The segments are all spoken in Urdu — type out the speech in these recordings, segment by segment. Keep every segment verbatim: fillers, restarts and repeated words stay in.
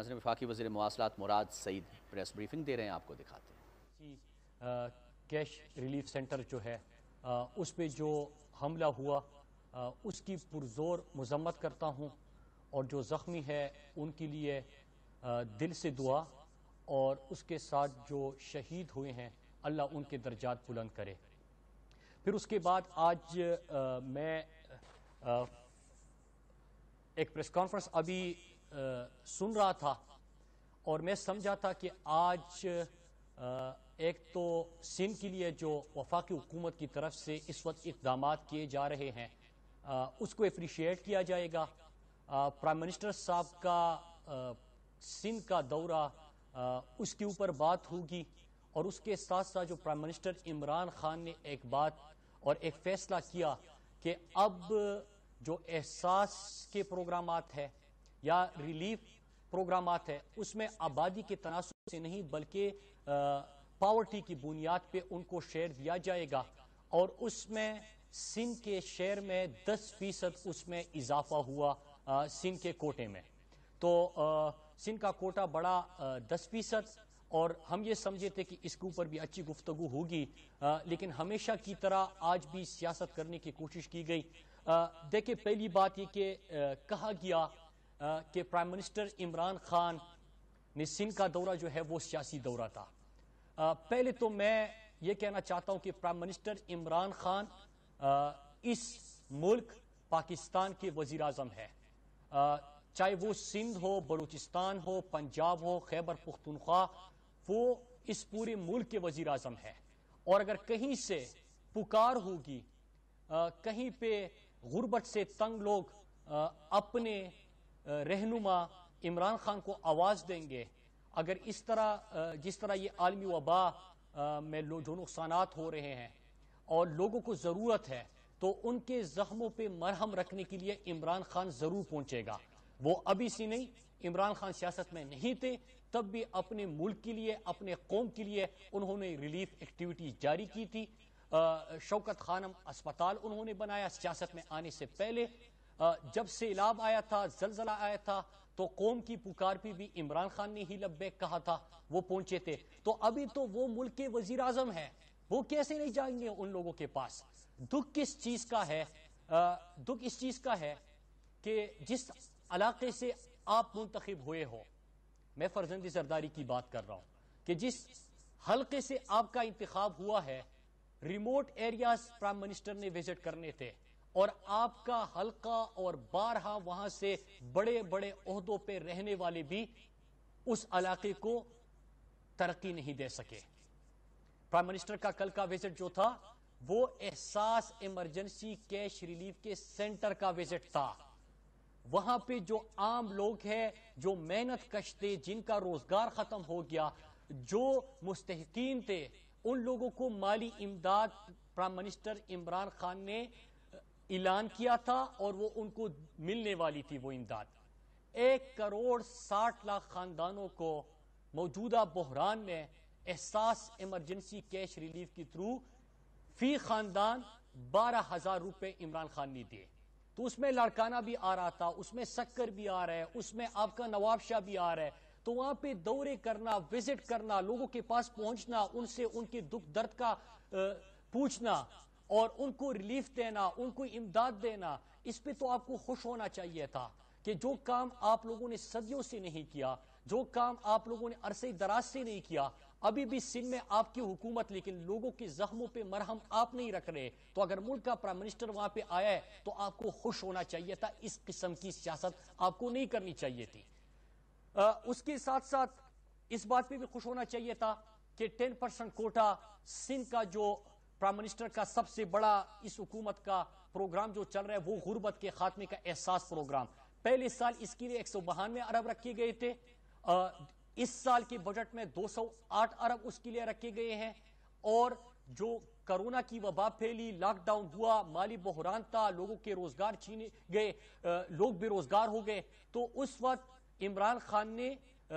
ناظرین، وفاقی وزیر مواصلات مراد سعید پریس بریفنگ دے رہے ہیں، آپ کو دکھاتے ہیں۔ کیش ریلیف سینٹر جو ہے اس پہ جو حملہ ہوا اس کی پرزور مذمت کرتا ہوں، اور جو زخمی ہے ان کے لیے دل سے دعا، اور اس کے ساتھ جو شہید ہوئے ہیں اللہ ان کے درجات بلند کرے۔ پھر اس کے بعد آج میں ایک پریس کانفرنس ابھی سن رہا تھا، اور میں سمجھا تھا کہ آج ایک تو سندھ کے لیے جو وفاقی حکومت کی طرف سے اس وقت اقدامات کیے جا رہے ہیں اس کو اپریشیٹ کیا جائے گا۔ پرائم منسٹر صاحب کا سندھ کا دورہ اس کے اوپر بات ہوگی، اور اس کے ساتھ ساتھ جو پرائم منسٹر عمران خان نے ایک بات اور ایک فیصلہ کیا کہ اب جو احساس کے پروگرامات ہے یا ریلیف پروگرامات ہے اس میں آبادی کے تناسب سے نہیں بلکہ پاورٹی کی بنیاد پہ ان کو شیئر دیا جائے گا، اور اس میں سندھ کے شیئر میں دس فیصد اس میں اضافہ ہوا سندھ کے کوٹے میں۔ تو سندھ کا کوٹا بڑا دس فیصد، اور ہم یہ سمجھے تھے کہ اس کے اوپر بھی اچھی گفتگو ہوگی، لیکن ہمیشہ کی طرح آج بھی سیاست کرنے کی کوشش کی گئی۔ دیکھیں، پہلی بات یہ کہ کہا گیا کہ پرائم منسٹر عمران خان نے سندھ کا دورہ جو ہے وہ سیاسی دورہ تھا۔ پہلے تو میں یہ کہنا چاہتا ہوں کہ پرائم منسٹر عمران خان اس ملک پاکستان کے وزیر اعظم ہے، چاہے وہ سندھ ہو، بلوچستان ہو، پنجاب ہو، خیبر پختونخوا، وہ اس پورے ملک کے وزیر اعظم ہے۔ اور اگر کہیں سے پکار ہوگی، کہیں پہ غربت سے تنگ لوگ اپنے رہنما عمران خان کو آواز دیں گے، اگر اس طرح جس طرح یہ عالمی وبا میں جو نقصانات ہو رہے ہیں اور لوگوں کو ضرورت ہے، تو ان کے زخموں پہ مرہم رکھنے کے لیے عمران خان ضرور پہنچے گا۔ وہ ابھی سے نہیں، عمران خان سیاست میں نہیں تھے تب بھی اپنے ملک کے لیے، اپنے قوم کے لیے انہوں نے ریلیف ایکٹیویٹی جاری کی تھی۔ شوکت خانم اسپتال انہوں نے بنایا سیاست میں آنے سے پہلے۔ جب سیلاب آیا تھا، زلزلہ آیا تھا، تو قوم کی پکار پہ بھی عمران خان نے ہی لبیک کہا تھا، وہ پہنچے تھے۔ تو ابھی تو وہ ملک کے وزیر اعظم ہیں، وہ کیسے نہیں جائیں گے ان لوگوں کے پاس؟ دکھ کس چیز کا ہے؟ دکھ اس چیز کا ہے کہ جس علاقے سے آپ منتخب ہوئے ہو، میں فرزند زرداری کی بات کر رہا ہوں، کہ جس حلقے سے آپ کا انتخاب ہوا ہے، ریموٹ ایریاز پرائم منسٹر نے وزٹ کرنے تھے، اور آپ کا حلقہ اور بارہا وہاں سے بڑے بڑے عہدوں پہ رہنے والے بھی اس علاقے کو ترقی نہیں دے سکے۔ پرائم منسٹر کا کل کا وزٹ جو تھا وہ احساس ایمرجنسی کیش ریلیف کے سینٹر کا وزٹ تھا۔ وہاں پہ جو عام لوگ ہیں، جو محنت کش تھے، جن کا روزگار ختم ہو گیا، جو مستحقین تھے، ان لوگوں کو مالی امداد پرائم منسٹر عمران خان نے اعلان کیا تھا، اور وہ ان کو ملنے والی تھی وہ امداد۔ ایک کروڑ ساٹھ لاکھ خاندانوں کو موجودہ بحران میں احساس ایمرجنسی کیش ریلیف کے تھرو فی خاندان بارہ ہزار روپے عمران خان نے دیے۔ تو اس میں لاڑکانہ بھی آ رہا تھا، اس میں سکر بھی آ رہا ہے، اس میں آپ کا نواب شاہ بھی آ رہا ہے۔ تو وہاں پہ دورے کرنا، وزٹ کرنا، لوگوں کے پاس پہنچنا، ان سے ان کے دکھ درد کا پوچھنا اور ان کو ریلیف دینا، ان کو امداد دینا، اس پہ تو آپ کو خوش ہونا چاہیے تھا کہ جو کام آپ لوگوں نے صدیوں سے نہیں کیا، جو کام آپ لوگوں نے عرصے دراز سے نہیں کیا، ابھی بھی سندھ میں آپ کی حکومت، لیکن لوگوں کے زخموں پہ مرہم آپ نہیں رکھ رہے۔ تو اگر ملک کا پرائم منسٹر وہاں پہ آیا ہے تو آپ کو خوش ہونا چاہیے تھا، اس قسم کی سیاست آپ کو نہیں کرنی چاہیے تھی۔ اس کے ساتھ ساتھ اس بات پہ بھی خوش ہونا چاہیے تھا کہ ٹین پرسنٹ کوٹا سندھ کا جو پرائم منسٹر کا سب سے بڑا اس حکومت کا پروگرام جو چل رہا ہے وہ غربت کے خاتمے کا احساس پروگرام، پہلے سال اس کے لیے ایک سو بہانوے ارب رکھے گئے تھے، اس سال کے بجٹ میں دو سو آٹھ ارب اس کے لیے رکھے گئے ہیں۔ اور جو کرونا کی وبا پھیلی، لاک ڈاؤن ہوا، مالی بحران تھا، لوگوں کے روزگار چھینے گئے، لوگ بے روزگار ہو گئے، تو اس وقت عمران خان نے ایک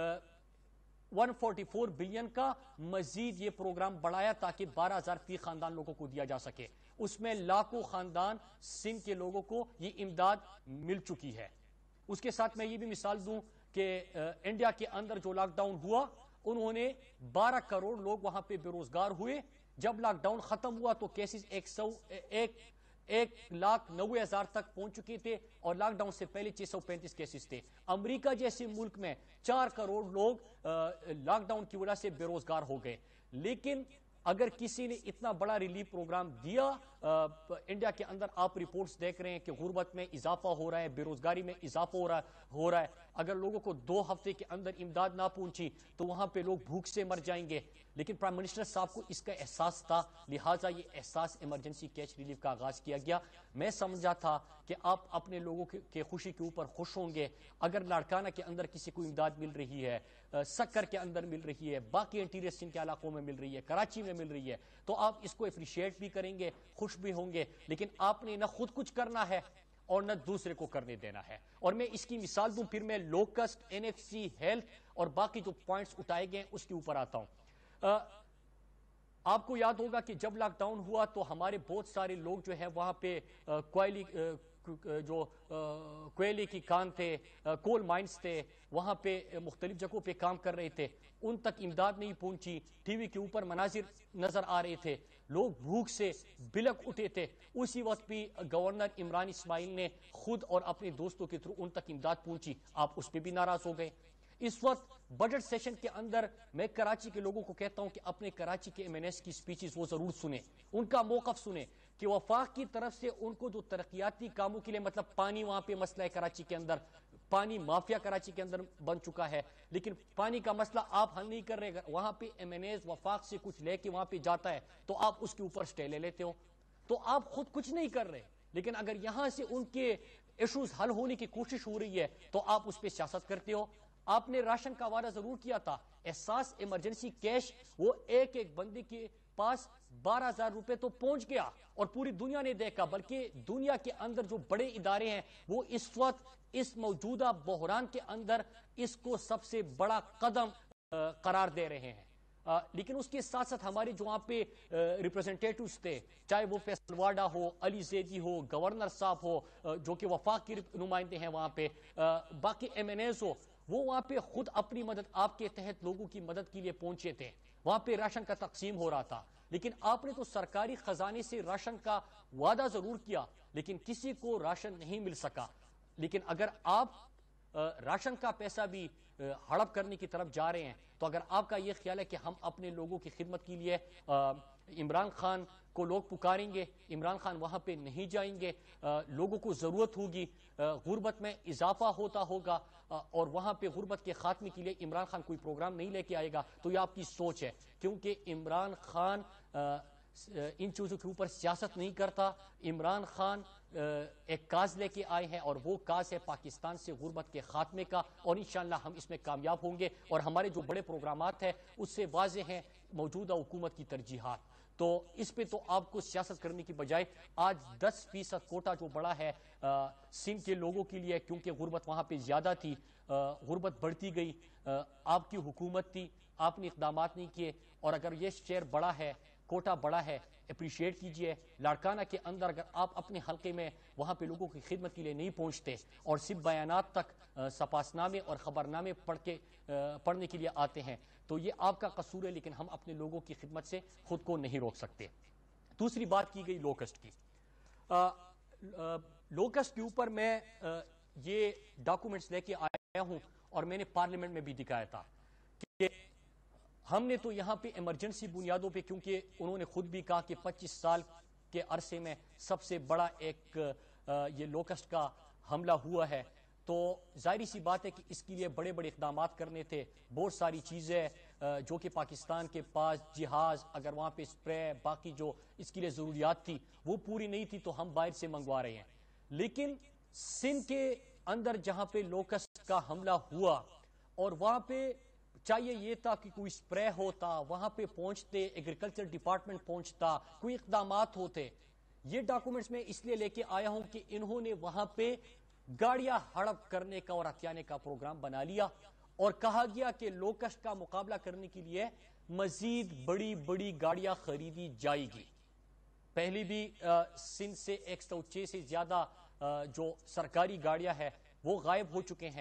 سو چوالیس بلین کا مزید یہ پروگرام بڑھایا تاکہ بارہ ہزار فی خاندان لوگوں کو دیا جا سکے۔ اس میں لاکھوں خاندان سندھ کے لوگوں کو یہ امداد مل چکی ہے۔ اس کے ساتھ میں یہ بھی مثال دوں کہ انڈیا کے اندر جو لاک ڈاؤن ہوا انہوں نے بارہ کروڑ لوگ وہاں پہ بے روزگار ہوئے. جب لاک ڈاؤن ختم ہوا تو کیسز ایک سو ایک ایک لاکھ نوے ہزار تک پہنچ چکے تھے اور لاک ڈاؤن سے پہلے چھ سو پینتیس کیسز تھے. امریکہ جیسے ملک میں چار کروڑ لوگ لاک ڈاؤن کی وجہ سے بے روزگار ہو گئے. لیکن اگر کسی نے اتنا بڑا ریلیف پروگرام دیا, انڈیا کے اندر آپ رپورٹس دیکھ رہے ہیں کہ غربت میں اضافہ ہو رہا ہے, بے روزگاری میں اضافہ ہو رہا ہو رہا ہے اگر لوگوں کو دو ہفتے کے اندر امداد نہ پہنچی تو وہاں پہ لوگ بھوک سے مر جائیں گے. لیکن پرائم منسٹر صاحب کو اس کا احساس تھا, لہٰذا یہ احساس ایمرجنسی کیش ریلیف کا آغاز کیا گیا. میں سمجھا تھا کہ آپ اپنے لوگوں کے خوشی کے اوپر خوش ہوں گے. اگر لاڑکانہ کے اندر کسی کو امداد مل رہی ہے, سکر کے اندر مل رہی ہے, باقی انٹیریئر سندھ کے علاقوں میں مل رہی ہے, کراچی میں مل رہی ہے, تو آپ اس کو اپریشیٹ بھی کریں گے, خوش بھی ہوں گے. لیکن آپ نے نہ خود کچھ کرنا ہے اور نہ دوسرے کو کرنے دینا ہے. اور میں اس کی مثال دوں, پھر میں locust, N F C, health اور باقی جو پوائنٹس اٹھائے گئے اس کے اوپر آتا ہوں. آپ کو یاد ہوگا کہ جب لاک ڈاؤن ہوا تو ہمارے بہت سارے لوگ جو ہیں وہاں پہ کوئلی جو کوئلے کی کان تھے, کول مائنز تھے, وہاں پہ مختلف جگہوں پہ کام کر رہے تھے, ان تک امداد نہیں پہنچی. ٹی وی کے اوپر مناظر نظر آ رہے تھے, لوگ بھوک سے بلک اٹھے تھے. اسی وقت بھی گورنر عمران اسماعیل نے خود اور اپنے دوستوں کے تھرو ان تک امداد پہنچی. آپ اس پہ بھی ناراض ہو گئے. اس وقت بجٹ سیشن کے اندر میں کراچی کے لوگوں کو کہتا ہوں کہ اپنے کراچی کے ایم این ایس کی سپیچز وہ ضرور سنیں, ان کا موقف سنیں کہ وفاق کی طرف سے ان کو جو ترقیاتی کاموں کے لیے, مطلب پانی وہاں پہ مسئلہ ہے کراچی کے اندر, پانی مافیا کراچی کے اندر بن چکا ہے, لیکن پانی کا مسئلہ آپ حل نہیں کر رہے. وہاں پہ ایم این ایز وفاق سے کچھ لے کے وہاں پہ جاتا ہے تو آپ اس کے اوپر سٹے لے لیتے ہو, تو آپ خود کچھ نہیں کر رہے. لیکن اگر یہاں سے ان کے ایشوز حل ہونے کی کوشش ہو رہی ہے تو آپ اس پہ سیاست کرتے ہو. آپ نے راشن کا وعدہ ضرور کیا تھا, احساس ایمرجنسی کیش وہ ایک ایک بندے کے پاس بارہ ہزار روپے تو پہنچ گیا اور پوری دنیا نے دیکھا, بلکہ دنیا کے اندر جو بڑے ادارے ہیں وہ اس وقت اس موجودہ بحران کے اندر اس کو سب سے بڑا قدم قرار دے رہے ہیں. آ, لیکن اس کے ساتھ ساتھ ہمارے جو وہاں پہ ریپرزنٹیٹوز تھے, چاہے وہ فیصل واڈا ہو, علی زیدی ہو, گورنر صاحب ہو جو کہ وفاق کے نمائندے ہیں وہاں پہ, باقی ایم این ایز ہو, وہ وہاں پہ خود اپنی مدد آپ کے تحت لوگوں کی مدد کے لیے پہنچے تھے. وہاں پہ راشن کا تقسیم ہو رہا تھا, لیکن آپ نے تو سرکاری خزانے سے راشن کا وعدہ ضرور کیا لیکن کسی کو راشن نہیں مل سکا. لیکن اگر آپ راشن کا پیسہ بھی ہڑپ کرنے کی طرف جا رہے ہیں تو اگر آپ کا یہ خیال ہے کہ ہم اپنے لوگوں کی خدمت کے لیے عمران خان کو لوگ پکاریں گے, عمران خان وہاں پہ نہیں جائیں گے, لوگوں کو ضرورت ہوگی, غربت میں اضافہ ہوتا ہوگا اور وہاں پہ غربت کے خاتمے کے لیے عمران خان کوئی پروگرام نہیں لے کے آئے گا, تو یہ آپ کی سوچ ہے. کیونکہ عمران خان ان چیزوں کے اوپر سیاست نہیں کرتا. عمران خان ایک کاز لے کے آئے ہیں اور وہ کاز ہے پاکستان سے غربت کے خاتمے کا, اور انشاءاللہ ہم اس میں کامیاب ہوں گے. اور ہمارے جو بڑے پروگرامات ہیں اس سے واضح ہیں موجودہ حکومت کی ترجیحات. تو اس پہ تو آپ کو سیاست کرنے کی بجائے آج دس فیصد کوٹا جو بڑا ہے سندھ کے لوگوں کے لیے, کیونکہ غربت وہاں پہ زیادہ تھی, غربت بڑھتی گئی, آپ کی حکومت تھی, آپ نے اقدامات نہیں کیے. اور اگر یہ شیئر بڑا ہے, کوٹا بڑا ہے, اپریشیٹ کیجئے. لاڑکانہ کے اندر اگر آپ اپنے حلقے میں وہاں پہ لوگوں کی خدمت کے لیے نہیں پہنچتے اور صرف بیانات تک سپاسنامے اور خبرنامے پڑھ کے پڑھنے کے لیے آتے ہیں تو یہ آپ کا قصور ہے, لیکن ہم اپنے لوگوں کی خدمت سے خود کو نہیں روک سکتے. دوسری بات کی گئی لوکسٹ کی. لوکسٹ کے اوپر میں یہ ڈاکومنٹس لے کے آیا ہوں اور میں نے پارلیمنٹ میں بھی دکھایا تھا کہ ہم نے تو یہاں پہ ایمرجنسی بنیادوں پہ, کیونکہ انہوں نے خود بھی کہا کہ پچیس سال کے عرصے میں سب سے بڑا ایک یہ لوکسٹ کا حملہ ہوا ہے, تو ظاہری سی بات ہے کہ اس کے لیے بڑے بڑے اقدامات کرنے تھے. بہت ساری چیزیں جو کہ پاکستان کے پاس جہاز, اگر وہاں پہ اسپرے, باقی جو اس کے لیے ضروریات تھی وہ پوری نہیں تھی تو ہم باہر سے منگوا رہے ہیں. لیکن سندھ کے اندر جہاں پہ لوکسٹ کا حملہ ہوا اور وہاں پہ چاہیے یہ تھا کہ کوئی سپرے ہوتا, وہاں پہ پہنچتے, ایگریکلچر ڈپارٹمنٹ پہنچتا, کوئی اقدامات ہوتے. یہ ڈاکومنٹس میں اس لیے لے کے آیا ہوں کہ انہوں نے وہاں پہ گاڑیاں ہڑپ کرنے کا اور ہتھیانے کا پروگرام بنا لیا اور کہا گیا کہ لوکسٹ کا مقابلہ کرنے کے لیے مزید بڑی بڑی گاڑیاں خریدی جائے گی. پہلی بھی سندھ سے ایک سو چھ سے زیادہ جو سرکاری گاڑیاں ہیں وہ غائب ہو چکے ہیں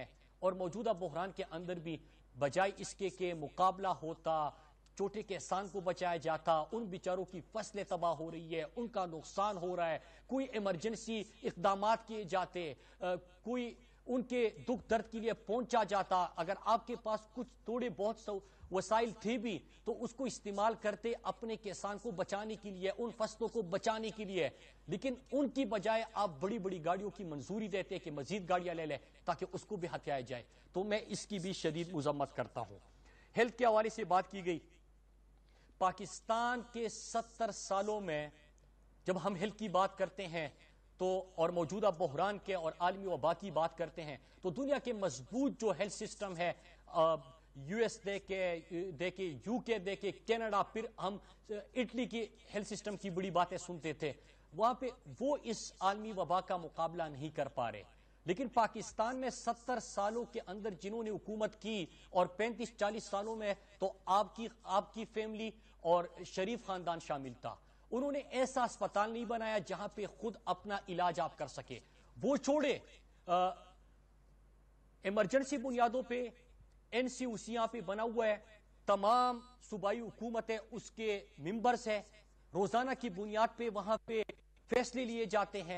اور موجودہ بحران کے اندر بھی بجائے اس کے کہ مقابلہ ہوتا، چھوٹے کسان کو بچایا جاتا، ان بیچاروں کی فصلیں تباہ ہو رہی ہے، ان کا نقصان ہو رہا ہے، کوئی ایمرجنسی اقدامات کیے جاتے، کوئی ان کے دکھ درد کے لیے پہنچا جاتا، اگر آپ کے پاس کچھ تھوڑے بہت وسائل تھے بھی تو اس کو استعمال کرتے اپنے کسان کو بچانے کے لیے، ان فصلوں کو بچانے کے لیے، لیکن ان کی بجائے آپ بڑی بڑی گاڑیوں کی منظوری دیتے کہ مزید گاڑیاں لے لیں تاکہ اس کو بھی ہتھیایا جائے. تو میں اس کی بھی شدید مذمت کرتا ہوں. ہیلتھ کے حوالے سے بات کی گئی. پاکستان کے ستر سالوں میں جب ہم ہیلتھ کی بات کرتے ہیں تو اور موجودہ بحران کے اور عالمی وبا کی بات کرتے ہیں تو دنیا کے مضبوط جو ہیلتھ سسٹم ہے، یو ایس دے کے دیکھے، یو کے دیکھے، کینیڈا، پھر ہم اٹلی کی ہیلتھ سسٹم کی بڑی باتیں سنتے تھے، وہاں پہ وہ اس عالمی وبا کا مقابلہ نہیں کر پا رہے. لیکن پاکستان میں ستر سالوں کے اندر جنہوں نے حکومت کی اور پینتیس چالیس سالوں میں تو آپ کی آپ کی فیملی اور شریف خاندان شامل تھا، انہوں نے ایسا اسپتال نہیں بنایا جہاں پہ خود اپنا علاج آپ کر سکے. وہ چھوڑے ایمرجنسی بنیادوں پہ این سی او سی یہاں پہ بنا ہوا ہے، تمام صوبائی حکومتیں اس کے ممبرز ہیں، روزانہ کی بنیاد پہ وہاں پہ فیصلے لیے جاتے ہیں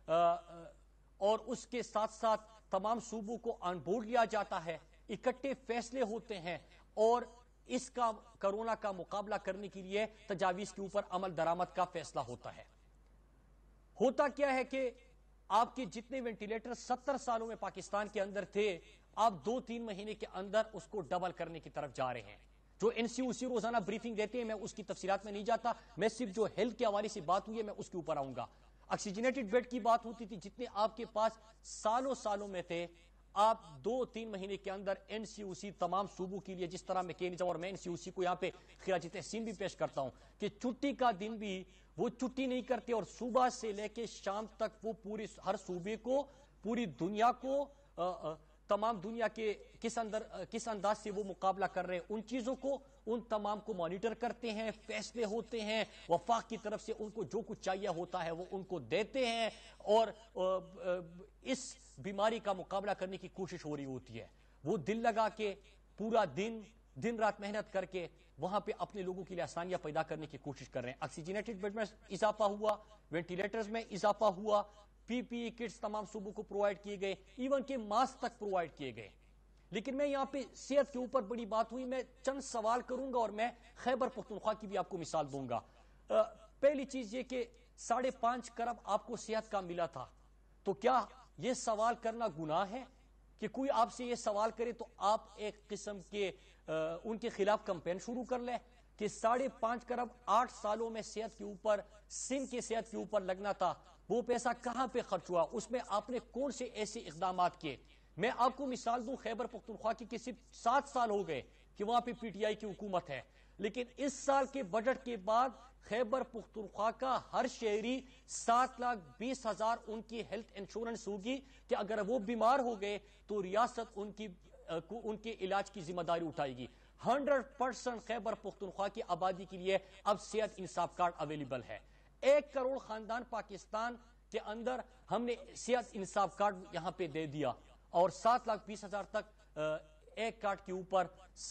اور اس کے ساتھ ساتھ تمام صوبوں کو آن بورڈ لیا جاتا ہے، اکٹھے فیصلے ہوتے ہیں اور اس کا کرونا کا مقابلہ کرنے کے لیے تجاویز کے اوپر عمل درآمد کا فیصلہ ہوتا ہے. ہوتا کیا ہے کہ آپ کے جتنے وینٹیلیٹر ستر سالوں میں پاکستان کے اندر تھے، آپ دو تین مہینے کے اندر اس کو ڈبل کرنے کی طرف جا رہے ہیں. جو این سی او سی روزانہ بریفنگ دیتے ہیں، میں اس کی تفصیلات میں نہیں جاتا، میں صرف جو ہیلتھ کے حوالے سے بات ہوئی ہے میں اس کے اوپر آؤں گا. آکسیجنیٹڈ بیڈ کی بات ہوتی تھی، جتنے آپ کے پاس سالوں سالوں میں تھے، آپ دو تین مہینے کے اندر این سی او سی تمام صوبوں کے لیے، جس طرح میں کہہ اور میں این سی او سی کو یہاں پہ خراج تحسین بھی پیش کرتا ہوں کہ چھٹی کا دن بھی وہ چھٹی نہیں کرتے اور صبح سے لے کے شام تک وہ پوری ہر صوبے کو، پوری دنیا کو، تمام دنیا کے کس اندر کس انداز سے وہ مقابلہ کر رہے ہیں ان چیزوں کو، ان تمام کو مانیٹر کرتے ہیں، فیصلے ہوتے ہیں، وفاق کی طرف سے ان کو جو کچھ چاہیے ہوتا ہے وہ ان کو دیتے ہیں اور اس بیماری کا مقابلہ کرنے کی کوشش ہو رہی ہوتی ہے. وہ دل لگا کے پورا دن دن رات محنت کر کے وہاں پہ اپنے لوگوں کے لیے آسانیاں پیدا کرنے کی کوشش کر رہے ہیں. آکسیجنیٹڈ بیڈ میں اضافہ ہوا، وینٹیلیٹرز میں اضافہ ہوا، پی پی ای کٹس تمام صوبوں کو پرووائڈ کیے گئے، ایون کہ ماسک تک پرووائڈ کیے گئے. لیکن میں یہاں پہ صحت کے اوپر بڑی بات ہوئی، میں چند سوال کروں گا اور میں خیبر پختونخوا کی بھی آپ کو مثال دوں گا. پہلی چیز یہ کہ ساڑھے پانچ کرب آپ کو صحت کا ملا تھا، تو کیا یہ سوال کرنا گناہ ہے کہ کوئی آپ سے یہ سوال کرے تو آپ ایک قسم کے ان کے خلاف کمپین شروع کر لیں کہ ساڑھے پانچ کرب آٹھ سالوں میں صحت کے اوپر، سندھ کی صحت کے اوپر لگنا تھا، وہ پیسہ کہاں پہ خرچ ہوا، اس میں آپ نے کون سے ایسے اقدامات کیے؟ میں آپ کو مثال دوں خیبر پختونخوا کی کہ صرف سات سال ہو گئے کہ وہاں پہ پی ٹی آئی کی حکومت ہے، لیکن اس سال کے بجٹ کے بعد خیبر پختونخوا کا ہر شہری سات لاکھ بیس ہزار ان کی ہیلتھ انشورنس ہوگی کہ اگر وہ بیمار ہو گئے تو ریاست ان کی ان کے علاج کی ذمہ داری اٹھائے گی. ہنڈریڈ پرسنٹ خیبر پختونخوا کی آبادی کے لیے اب صحت انصاف کارڈ اویلیبل ہے. ایک کروڑ خاندان پاکستان کے اندر ہم نے صحت انصاف کارڈ یہاں پہ دے دیا اور سات لاکھ بیس ہزار تک ایک کارڈ کے اوپر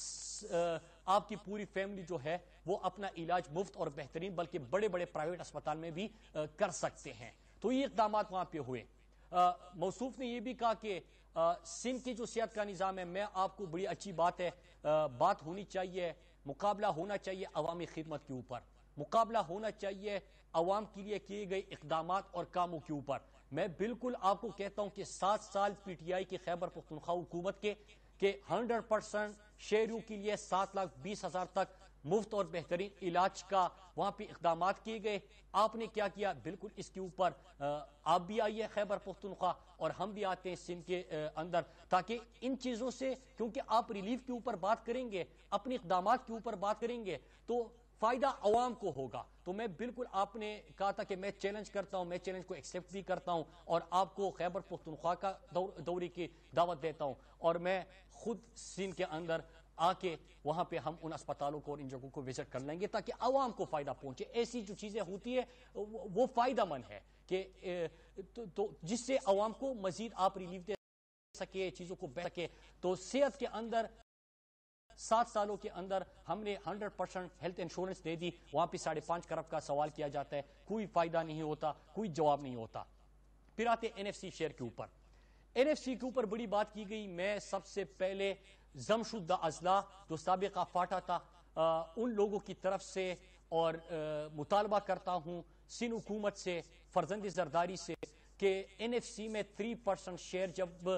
آپ کی پوری فیملی جو ہے وہ اپنا علاج مفت اور بہترین بلکہ بڑے بڑے پرائیویٹ اسپتال میں بھی کر سکتے ہیں. تو یہ اقدامات وہاں پہ ہوئے. موصوف نے یہ بھی کہا کہ سندھ کی جو صحت کا نظام ہے، میں آپ کو بڑی اچھی بات ہے، بات ہونی چاہیے، مقابلہ ہونا چاہیے عوامی خدمت کے اوپر، مقابلہ ہونا چاہیے عوام کے لیے کیے گئے اقدامات اور کاموں کے اوپر. میں بالکل آپ کو کہتا ہوں کہ سات سال پی ٹی آئی کی خیبر پختونخوا حکومت کے کہ ہنڈریڈ پرسنٹ شہریوں کے لیے سات لاکھ بیس ہزار تک مفت اور بہترین علاج کا وہاں پہ اقدامات کیے گئے. آپ نے کیا کیا؟ بالکل اس کے اوپر آپ بھی آئیے خیبر پختونخوا اور ہم بھی آتے ہیں سندھ کے اندر، تاکہ ان چیزوں سے، کیونکہ آپ ریلیف کے اوپر بات کریں گے، اپنے اقدامات کے اوپر بات کریں گے تو فائدہ عوام کو ہوگا. تو میں بالکل، آپ نے کہا تھا کہ میں چیلنج کرتا ہوں، میں چیلنج کو ایکسیپٹ بھی کرتا ہوں اور آپ کو خیبر پختونخوا کا دورے کی دعوت دیتا ہوں اور میں خود سندھ کے اندر آ کے وہاں پہ ہم ان اسپتالوں کو اور ان جگہوں کو وزٹ کر لیں گے تاکہ عوام کو فائدہ پہنچے. ایسی جو چیزیں ہوتی ہے وہ فائدہ مند ہے کہ تو جس سے عوام کو مزید آپ ریلیف دے سکے, چیزوں کو بہتر سکے. تو صحت کے اندر سات سالوں کے اندر ہم نے ہنڈریڈ پرسینٹ ہیلتھ انشورنس دے دی, وہاں پہ ساڑھے پانچ کروڑ کا سوال کیا جاتا ہے, کوئی فائدہ نہیں ہوتا, کوئی جواب نہیں ہوتا. پھر آتے این ایف سی شیئر کے اوپر. این ایف سی کے اوپر بڑی بات کی گئی. میں سب سے پہلے ضم شدہ اضلاع جو سابقہ فاٹا تھا ان لوگوں کی طرف سے اور مطالبہ کرتا ہوں سندھ حکومت سے, فرزند زرداری سے, کہ این ایف سی میں تھری پرسنٹ شیئر جب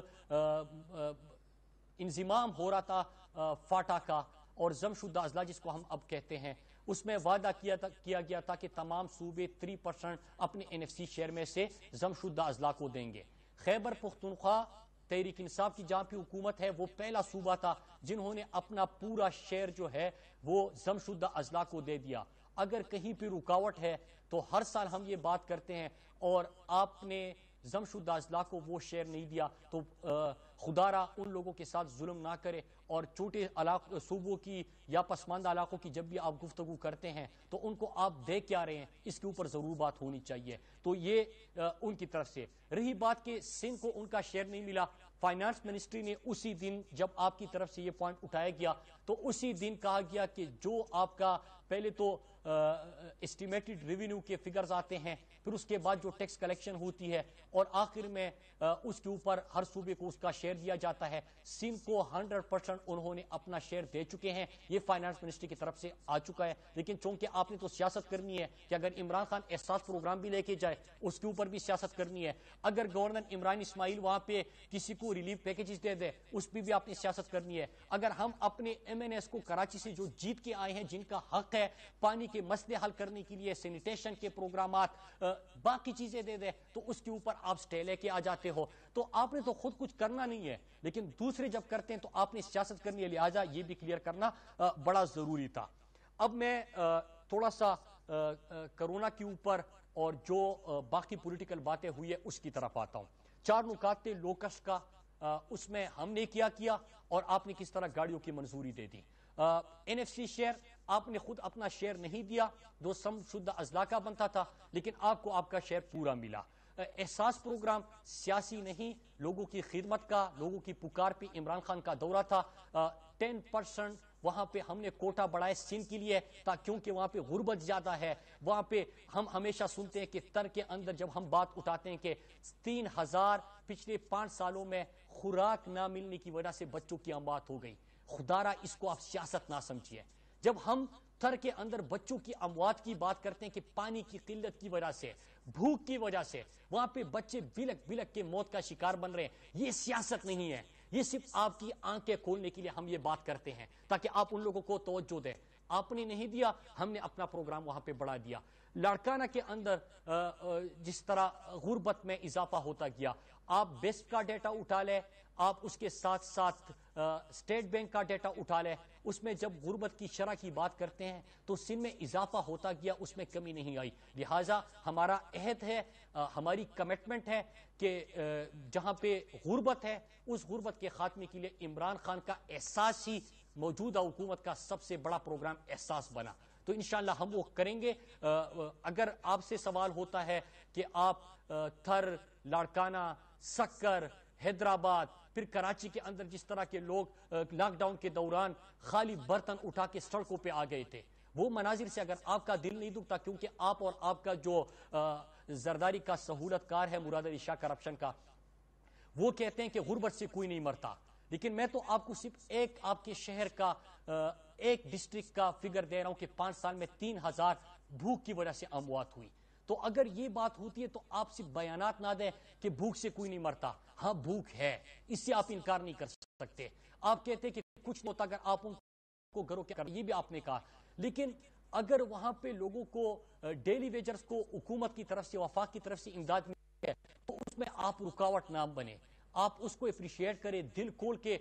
انضمام ہو رہا تھا فاٹا کا اور ضم شدہ اضلاع جس کو ہم اب کہتے ہیں, اس میں وعدہ کیا تھا کیا گیا تھا کہ تمام صوبے تھری پرسنٹ اپنے این ایف سی شیئر میں سے ضم شدہ اضلاع کو دیں گے. خیبر پختونخوا تحریک انصاف کی جہاں پہ حکومت ہے وہ پہلا صوبہ تھا جنہوں نے اپنا پورا شیئر جو ہے وہ ضم شدہ اضلاع کو دے دیا. اگر کہیں پہ رکاوٹ ہے تو ہر سال ہم یہ بات کرتے ہیں اور آپ نے ضم شدہ اضلاع کو وہ شیئر نہیں دیا تو خدا را ان لوگوں کے ساتھ ظلم نہ کرے. اور چھوٹے علاقوں صوبوں کی یا پسماندہ علاقوں کی جب بھی آپ گفتگو کرتے ہیں تو ان کو آپ دے کیا رہے ہیں, اس کے اوپر ضرور بات ہونی چاہیے. تو یہ ان کی طرف سے رہی بات کہ سندھ کو ان کا شیئر نہیں ملا. فائنانس منسٹری نے اسی دن جب آپ کی طرف سے یہ پوائنٹ اٹھایا گیا تو اسی دن کہا گیا کہ جو آپ کا پہلے تو اسٹیمیٹڈ ریونیو کے فگرز آتے ہیں, پھر اس کے بعد جو ٹیکس کلیکشن ہوتی ہے اور آخر میں اس کے اوپر ہر صوبے کو اس کا شیئر دیا جاتا ہے. سندھ کو ہنڈریڈ پرسینٹ انہوں نے اپنا شیئر دے چکے ہیں, یہ فائنانس منسٹری کی طرف سے آ چکا ہے. لیکن چونکہ آپ نے تو سیاست کرنی ہے کہ اگر عمران خان احساس پروگرام بھی لے کے جائے اس کے اوپر بھی سیاست کرنی ہے, اگر گورنر عمران اسماعیل وہاں پہ کسی کو ریلیف پیکیجز دے دے اس پہ بھی آپ نے سیاست کرنی ہے, اگر ہم اپنے ایم این ایس کو کراچی سے جو جیت کے آئے ہیں جن کا حق ہے پانی کے مسئلے حل کرنے کے لیے سینیٹیشن کے پروگرامات باقی چیزیں دے دے تو اس کے اوپر آپ سٹے لے کے آ جاتے ہو. تو آپ نے تو خود کچھ کرنا نہیں ہے لیکن دوسرے جب کرتے ہیں تو آپ نے سیاست کرنی ہے, لہٰذا یہ بھی کلیئر کرنا بڑا ضروری تھا. اب میں تھوڑا سا کرونا کے اوپر اور جو باقی پولیٹیکل باتیں ہوئی ہے اس کی طرف آتا ہوں. چار نکات تھے لوکسٹ کا, اس میں ہم نے کیا کیا اور آپ نے کس طرح گاڑیوں کی منظوری دے دی. این ایف سی شیئر آپ نے خود اپنا شیئر نہیں دیا جو ضم شدہ اضلاع کا بنتا تھا, لیکن آپ کو آپ کا شیئر پورا ملا. احساس پروگرام سیاسی نہیں, لوگوں کی خدمت کا, لوگوں کی پکار پہ عمران خان کا دورہ تھا. ٹین پرسنٹ وہاں پہ ہم نے کوٹا بڑھائے سندھ کے لیے تاکہ کیونکہ وہاں پہ غربت زیادہ ہے. وہاں پہ ہم ہمیشہ سنتے ہیں کہ تر کے اندر جب ہم بات اٹھاتے ہیں کہ تین ہزار پچھلے پانچ سالوں میں خوراک نہ ملنے کی وجہ سے بچوں کی اموات ہو گئی. خدارا اس کو آپ سیاست نہ سمجھیے. جب ہم تھر کے اندر بچوں کی اموات کی بات کرتے ہیں کہ پانی کی قلت کی وجہ سے, بھوک کی وجہ سے وہاں پہ بچے بلک بلک کے موت کا شکار بن رہے ہیں, یہ سیاست نہیں ہے, یہ صرف آپ کی آنکھیں کھولنے کے لیے ہم یہ بات کرتے ہیں تاکہ آپ ان لوگوں کو توجہ دیں. آپ نے نہیں دیا, ہم نے اپنا پروگرام وہاں پہ بڑھا دیا. لاڑکانہ کے اندر جس طرح غربت میں اضافہ ہوتا گیا, آپ بیسٹ کا ڈیٹا اٹھا لیں, آپ اس کے ساتھ ساتھ اسٹیٹ بینک کا ڈیٹا اٹھا لیں, اس میں جب غربت کی شرح کی بات کرتے ہیں تو سندھ میں اضافہ ہوتا گیا, اس میں کمی نہیں آئی. لہٰذا ہمارا عہد ہے, ہماری کمٹمنٹ ہے کہ جہاں پہ غربت ہے اس غربت کے خاتمے کے لیے عمران خان کا احساس ہی موجودہ حکومت کا سب سے بڑا پروگرام احساس بنا. تو انشاءاللہ ہم وہ کریں گے. اگر آپ سے سوال ہوتا ہے کہ آپ تھر, لاڑکانہ, سکر, حیدرآباد, پھر کراچی کے اندر جس طرح کے لوگ لاک ڈاؤن کے دوران خالی برتن اٹھا کے سڑکوں پہ آ گئے تھے, وہ مناظر سے اگر آپ کا دل نہیں دکھتا, کیونکہ آپ اور آپ کا جو زرداری کا سہولت کار ہے مراد علی شاہ کرپشن کا, وہ کہتے ہیں کہ غربت سے کوئی نہیں مرتا, لیکن میں تو آپ کو صرف ایک آپ کے شہر کا ایک ڈسٹرکٹ کا فگر دے رہا ہوں کہ پانچ سال میں تین ہزار بھوک کی وجہ سے اموات ہوئی. تو اگر یہ بات ہوتی ہے تو آپ صرف بیانات نہ دیں کہ بھوک سے کوئی نہیں مرتا. ہاں بھوک ہے, اس سے آپ انکار نہیں کر سکتے. آپ کہتے ہیں کہ کچھ ہوتا اگر آپ ان کو گھروں کے, یہ بھی آپ نے کہا, لیکن اگر وہاں پہ لوگوں کو ڈیلی ویجرز کو حکومت کی طرف سے, وفاق کی طرف سے امداد ملی ہے تو اس میں آپ رکاوٹ نہ بنے, آپ اس کو اپریشیٹ کریں, دل کھول کے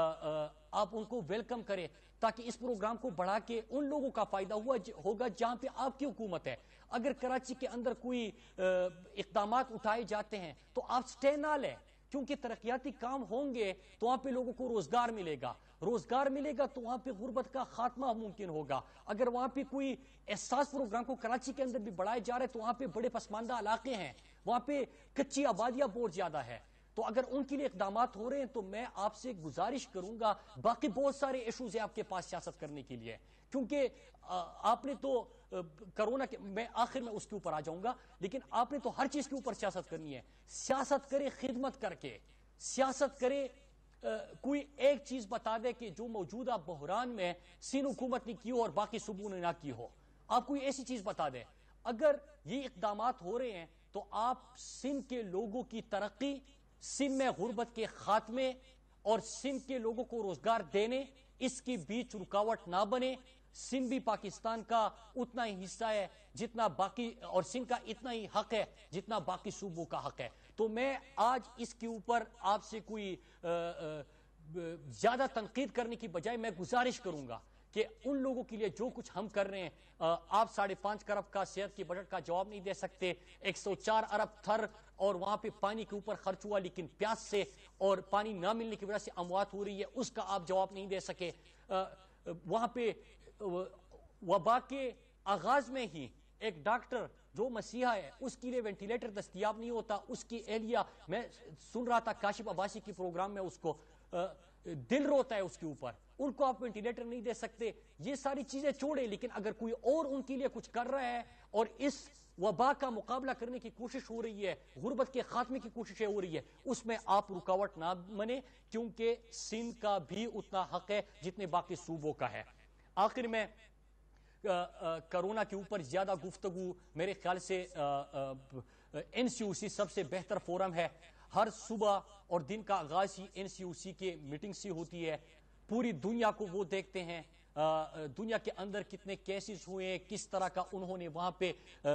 آپ ان کو ویلکم کریں تاکہ اس پروگرام کو بڑھا کے ان لوگوں کا فائدہ ہوا ہوگا جہاں پہ آپ کی حکومت ہے. اگر کراچی کے اندر کوئی اقدامات اٹھائے جاتے ہیں تو آپ سٹے نہ لیں, کیونکہ ترقیاتی کام ہوں گے تو وہاں پہ لوگوں کو روزگار ملے گا, روزگار ملے گا تو وہاں پہ غربت کا خاتمہ ممکن ہوگا. اگر وہاں پہ کوئی احساس پروگرام کو کراچی کے اندر بھی بڑھائے جا رہے تو وہاں پہ بڑے پسماندہ علاقے ہیں, وہاں پہ کچی آبادیاں بہت زیادہ ہے, تو اگر ان کے لیے اقدامات ہو رہے ہیں تو میں آپ سے گزارش کروں گا، باقی بہت سارے ایشوز ہیں آپ کے پاس سیاست کرنے کے لیے، کیونکہ آپ نے تو کرونا کے، میں آخر میں اس کے اوپر آ جاؤں گا، لیکن آپ نے تو ہر چیز کے اوپر سیاست کرنی ہے۔ سیاست کرے خدمت کر کے، سیاست کرے کوئی ایک چیز بتا دے کہ جو موجودہ بحران میں سندھ حکومت نے کی ہو اور باقی صوبوں نے نہ کی ہو، آپ کوئی ایسی چیز بتا دیں۔ اگر یہ اقدامات ہو رہے ہیں تو آپ سندھ کے لوگوں کی ترقی، سندھ میں غربت کے خاتمے اور سندھ کے لوگوں کو روزگار دینے، اس کی بیچ رکاوٹ نہ بنے۔ سندھ بھی پاکستان کا اتنا ہی حصہ ہے جتنا باقی، اور سندھ کا اتنا ہی حق ہے جتنا باقی صوبوں کا حق ہے۔ تو میں آج اس کے اوپر آپ سے کوئی زیادہ تنقید کرنے کی بجائے میں گزارش کروں گا کہ ان لوگوں کے لیے جو کچھ ہم کر رہے ہیں، آپ ساڑھے پانچ ارب کا صحت کی بجٹ کا جواب نہیں دے سکتے، ایک سو چار ارب تھر اور وہاں پہ پانی کے اوپر خرچ ہوا لیکن پیاس سے اور پانی نہ ملنے کی وجہ سے اموات ہو رہی ہے، اس کا آپ جواب نہیں دے سکے۔ وہاں پہ وبا کے آغاز میں ہی ایک ڈاکٹر جو مسیحا ہے اس کے لیے وینٹیلیٹر دستیاب نہیں ہوتا، اس کی اہلیہ، میں سن رہا تھا کاشف عباسی کی پروگرام میں، اس کو دل روتا ہے اس کے اوپر، ان کو آپ وینٹیلیٹر نہیں دے سکتے۔ یہ ساری چیزیں چھوڑے، لیکن اگر کوئی اور ان کے لیے کچھ کر رہا ہے اور اس وبا کا مقابلہ کرنے کی کوشش ہو رہی ہے، غربت کے خاتمے کی کوششیں ہو رہی ہے، اس میں آپ رکاوٹ نہ بنے، کیونکہ سندھ کا بھی اتنا حق ہے جتنے باقی صوبوں کا ہے۔ آخر میں کرونا کے اوپر زیادہ گفتگو میرے خیال سے این سی او سی سب سے بہتر فورم ہے۔ ہر صبح اور دن کا آغاز ہی این سی او سی کے میٹنگ سے ہوتی ہے، پوری دنیا کو وہ دیکھتے ہیں، دنیا کے اندر کتنے کیسز ہوئے، کس طرح کا انہوں نے وہاں پہ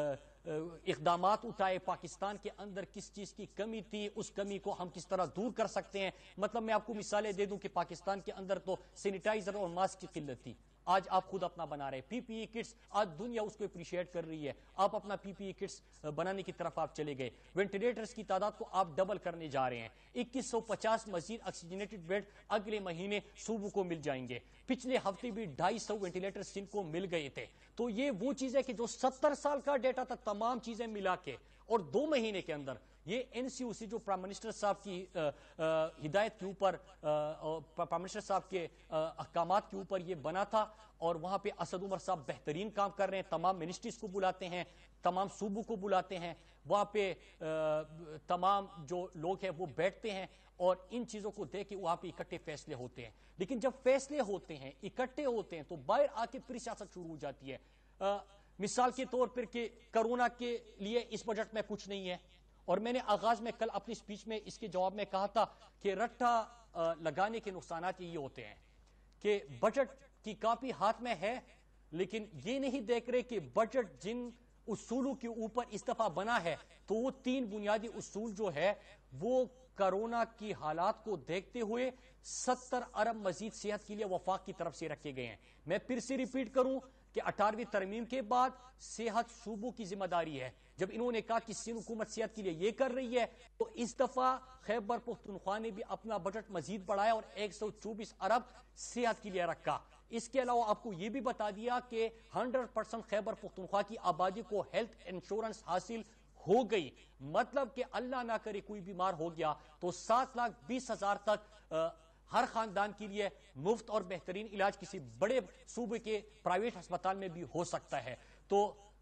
اقدامات اٹھائے، پاکستان کے اندر کس چیز کی کمی تھی، اس کمی کو ہم کس طرح دور کر سکتے ہیں۔ مطلب میں آپ کو مثالیں دے دوں کہ پاکستان کے اندر تو سینیٹائزر اور ماسک کی قلت تھی، آج آپ خود اپنا بنا رہے ہیں۔ پی پی ای کٹس، آج دنیا اس کو اپریشیٹ کر رہی ہے، آپ اپنا پی پی ای کٹس بنانے کی طرف آپ چلے گئے۔ وینٹیلیٹرز کی تعداد کو آپ ڈبل کرنے جا رہے ہیں، اکیس سو پچاس مزید آکسیجنیٹڈ بیڈ اگلے مہینے صوبوں کو مل جائیں گے۔ پچھلے ہفتے بھی ڈھائی سو وینٹیلیٹر سندھ کو مل گئے تھے۔ تو یہ وہ چیز ہے کہ جو ستر سال کا ڈیٹا تھا، تمام چیزیں ملا کے اور دو مہینے کے اندر یہ این سی او سی جو پرائم منسٹر صاحب کی ہدایت کے اوپر، پرائم منسٹر صاحب کے احکامات کے اوپر یہ بنا تھا، اور وہاں پہ اسد عمر صاحب بہترین کام کر رہے ہیں، تمام منسٹریز کو بلاتے ہیں، تمام صوبوں کو بلاتے ہیں، وہاں پہ تمام جو لوگ ہیں وہ بیٹھتے ہیں اور ان چیزوں کو دیکھ کے وہاں پہ اکٹھے فیصلے ہوتے ہیں۔ لیکن جب فیصلے ہوتے ہیں، اکٹھے ہوتے ہیں، تو باہر آ کے پھر سیاست شروع ہو جاتی ہے۔ مثال کے طور پر کہ کرونا کے لیے اس بجٹ میں کچھ نہیں ہے، اور میں نے آغاز میں کل اپنی سپیچ میں اس کے جواب میں کہا تھا کہ رٹا لگانے کے نقصانات یہ ہوتے ہیں کہ بجٹ کی کاپی ہاتھ میں ہے، لیکن یہ نہیں دیکھ رہے کہ بجٹ جن اصولوں کے اوپر اس دفعہ بنا ہے، تو وہ تین بنیادی اصول جو ہے وہ کرونا کی حالات کو دیکھتے ہوئے ستر ارب مزید صحت کے لیے وفاق کی طرف سے رکھے گئے ہیں۔ میں پھر سے ریپیٹ کروں کہ اٹھارہویں ترمیم کے بعد صحت صوبوں کی ذمہ داری ہے۔ جب انہوں نے کہا کہ سندھ حکومت صحت کے لیے یہ کر رہی ہے، تو اس دفعہ خیبر پختونخوا نے بھی اپنا بجٹ مزید بڑھایا اور ایک سو چوبیس ارب صحت کے لیے رکھا۔ اس کے علاوہ آپ کو یہ بھی بتا دیا کہ ہنڈریڈ پرسنٹ خیبر پختونخوا کی آبادی کو ہیلتھ انشورنس حاصل ہو گئی، مطلب کہ اللہ نہ کرے کوئی بیمار ہو گیا تو سات لاکھ بیس ہزار تک ہر خاندان کے لیے مفت اور بہترین علاج کسی بڑے صوبے کے پرائیویٹ ہسپتال میں بھی ہو سکتا ہے۔ تو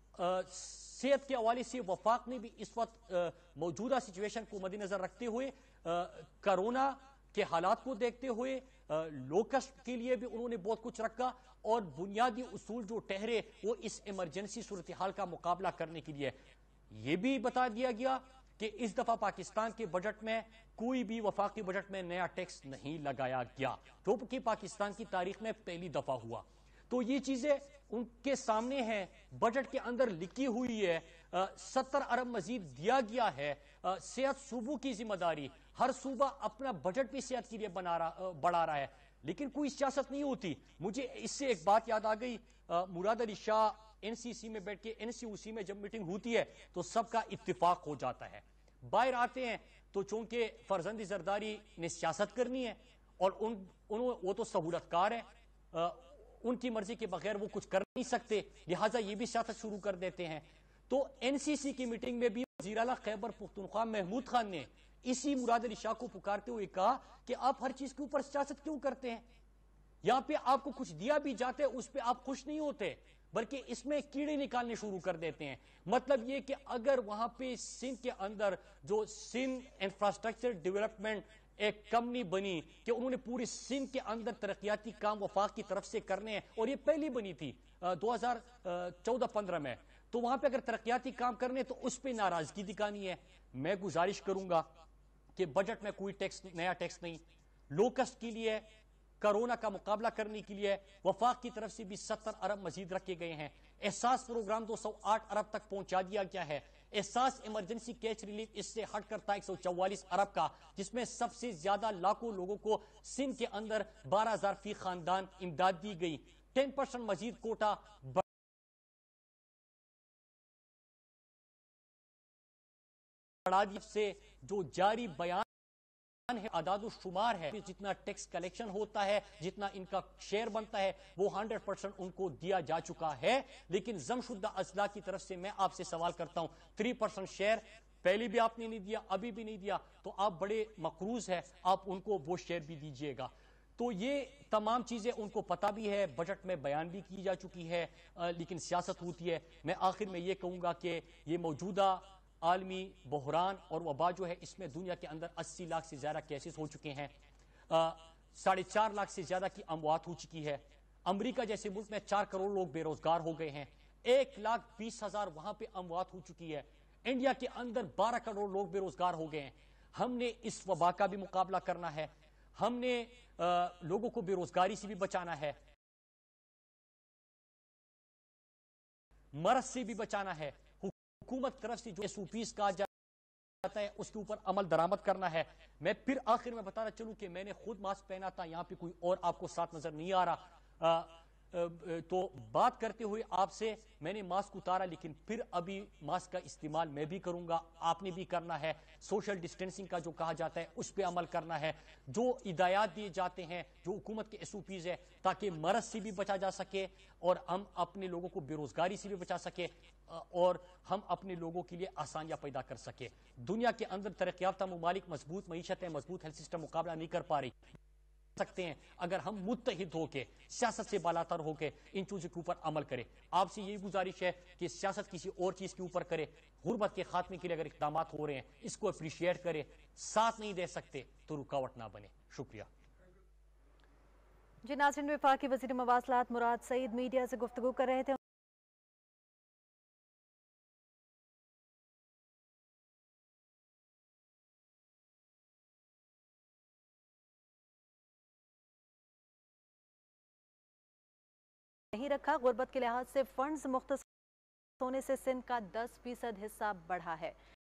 صحت کے حوالے سے وفاق نے بھی اس وقت موجودہ سچویشن کو مد نظر رکھتے ہوئے، کرونا کے حالات کو دیکھتے ہوئے، لوکسٹ کے لیے بھی انہوں نے بہت کچھ رکھا، اور بنیادی اصول جو ٹھہرے وہ اس ایمرجنسی صورتحال کا مقابلہ کرنے کے لیے۔ یہ بھی بتا دیا گیا کہ اس دفعہ پاکستان کے بجٹ میں کوئی بھی وفاقی بجٹ میں نیا ٹیکس نہیں لگایا گیا، جو کہ پاکستان کی تاریخ میں پہلی دفعہ ہوا۔ تو یہ چیزیں ان کے سامنے ہیں، بجٹ کے اندر لکھی ہوئی ہے، ستر ارب مزید دیا گیا ہے، صحت صوبوں کی ذمہ داری، ہر صوبہ اپنا بجٹ بھی صحت کے لیے بنا رہا بڑھا رہا ہے، لیکن کوئی سیاست نہیں ہوتی۔ مجھے اس سے ایک بات یاد آ گئی، مراد علی شاہ این سی سی میں بیٹھ کے، این سی او سی میں جب میٹنگ ہوتی ہے تو سب کا اتفاق ہو جاتا ہے، باہر آتے ہیں تو چونکہ فرزند زرداری نے سیاست کرنی ہے اور ان وہ تو سہولت کار ہیں، ان کی مرضی کے بغیر وہ کچھ کر نہیں سکتے، لہٰذا یہ بھی سیاست شروع کر دیتے ہیں۔ تو این سی سی کی میٹنگ میں بھی وزیر اعلیٰ خیبر پختونخوا محمود خان نے اسی مراد علی شاہ کو پکارتے ہوئے کہا کہ آپ ہر چیز کے اوپر سیاست کیوں کرتے ہیں؟ یہاں پہ آپ کو کچھ دیا بھی جاتے اس پہ آپ خوش نہیں ہوتے بلکہ اس میں کیڑے نکالنے شروع کر دیتے ہیں. مطلب یہ کہ اگر وہاں پہ سندھ کے اندر جو سندھ انفراسٹرکچر ڈیولپمنٹ ایک کمپنی بنی کہ انہوں نے پوری سندھ کے اندر ترقیاتی کام وفاق کی طرف سے کرنے ہیں اور یہ پہلی بنی تھی دو ہزار چودہ پندرہ میں, تو وہاں پہ اگر ترقیاتی کام کرنے تو اس پہ ناراضگی دکھانی ہے. میں گزارش کروں گا کہ بجٹ میں کوئی ٹیکس نیا ٹیکس نہیں, لوکسٹ کے لیے کرونا کا مقابلہ کرنے کے لیے وفاق کی طرف سے بھی ستر ارب مزید رکھے گئے ہیں. احساس پروگرام دو سو آٹھ ارب تک پہنچا دیا گیا ہے. احساس ایمرجنسی کیش ریلیف اس سے ہٹ کرتا ہے ایک سو چوالیس ارب کا, جس میں سب سے زیادہ لاکھوں لوگوں کو سندھ کے اندر بارہ ہزار فی خاندان امداد دی گئی. ٹین پرسنٹ مزید کوٹا بڑھا دیا سے جو جاری بیان ہے, اعداد و شمار ہے, جتنا ٹیکس کلیکشن ہوتا ہے, جتنا ان کا شیئر بنتا ہے وہ ہنڈریڈ پرسنٹ ان کو دیا جا چکا ہے. لیکن ضم شدہ اضلاع کی طرف سے میں آپ سے سوال کرتا ہوں, تھری پرسنٹ شیئر پہلے بھی آپ نے نہیں دیا, ابھی بھی نہیں دیا, تو آپ بڑے مقروض ہیں, آپ ان کو وہ شیئر بھی دیجئے گا. تو یہ تمام چیزیں ان کو پتا بھی ہے, بجٹ میں بیان بھی کی جا چکی ہے, لیکن سیاست ہوتی ہے. میں آخر میں یہ کہوں گا کہ یہ موجودہ عالمی بحران اور وبا جو ہے اس میں دنیا کے اندر اسی لاکھ سے زیادہ کیسز ہو چکے ہیں, ساڑھے چار لاکھ سے زیادہ کی اموات ہو چکی ہے. امریکہ جیسے ملک میں چار کروڑ لوگ بے روزگار ہو گئے ہیں, ایک لاکھ بیس ہزار وہاں پہ اموات ہو چکی ہے. انڈیا کے اندر بارہ کروڑ لوگ بے روزگار ہو گئے ہیں. ہم نے اس وبا کا بھی مقابلہ کرنا ہے, ہم نے لوگوں کو بے روزگاری سے بھی بچانا ہے, مرض سے بھی بچانا ہے. حکومت طرف سے جو ایس او پیز کہا جاتا ہے اس کے اوپر عمل درآمد کرنا ہے. میں پھر آخر میں بتانا چلوں کہ میں نے خود ماسک پہنا تھا, یہاں پہ کوئی اور آپ کو ساتھ نظر نہیں آ رہا, تو بات کرتے ہوئے آپ سے میں نے ماسک اتارا, لیکن پھر ابھی ماسک کا استعمال میں بھی کروں گا, آپ نے بھی کرنا ہے. سوشل ڈسٹینسنگ کا جو کہا جاتا ہے اس پہ عمل کرنا ہے, جو ہدایات دیے جاتے ہیں, جو حکومت کے ایس او پیز ہے, تاکہ مرض سے بھی بچا جا سکے اور ہم اپنے لوگوں کو بے روزگاری سے بھی بچا سکے اور ہم اپنے لوگوں کے لیے آسانیاں پیدا کر سکے. دنیا کے اندر ترقی یافتہ ممالک مضبوط معیشت ہے, مضبوط ہیلتھ سسٹم مقابلہ نہیں کر پا رہی سکتے ہیں اگر ہم متحد ہو کے, سیاست سے بالاتر ہو کے ان چیزوں کے اوپر عمل کریں. آپ سے یہی گزارش ہے کہ سیاست کسی اور چیز کے اوپر کرے. غربت کے خاتمے کے لیے اگر اقدامات ہو رہے ہیں اس کو اپریشیٹ کرے, ساتھ نہیں دے سکتے تو رکاوٹ نہ بنے. شکریہ. جی ناظرین, وفاقی وزیر مواصلات مراد سعید میڈیا سے گفتگو کر رہے تھے. نہیں رکھا, غربت کے لحاظ سے فنڈز مختص ہونے سے سندھ کا دس فیصد حصہ بڑھا ہے.